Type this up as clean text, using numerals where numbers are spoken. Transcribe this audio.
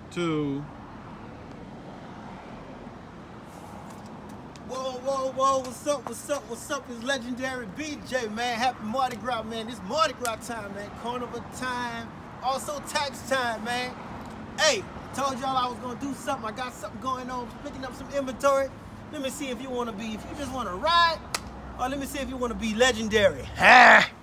2. Whoa, what's up? It's Legendary BJ, man. Happy Mardi Gras, man. This Mardi Gras time, man. Carnival time, also tax time, man. Hey, told y'all I was gonna do something. I got something going on, picking up some inventory. Let me see if you wanna be, if you just wanna ride, or let me see if you wanna be legendary. Ha!